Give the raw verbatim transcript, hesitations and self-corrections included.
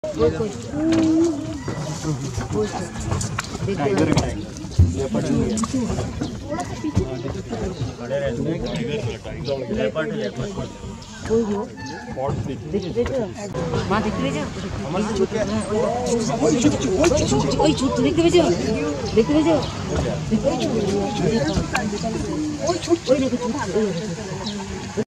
leopard leopard कोई हो देख रहे हो मां देख रहे हो ओए छूट ओए छूट देख रहे हो देख रहे हो ओए छूट ओए देखो छूट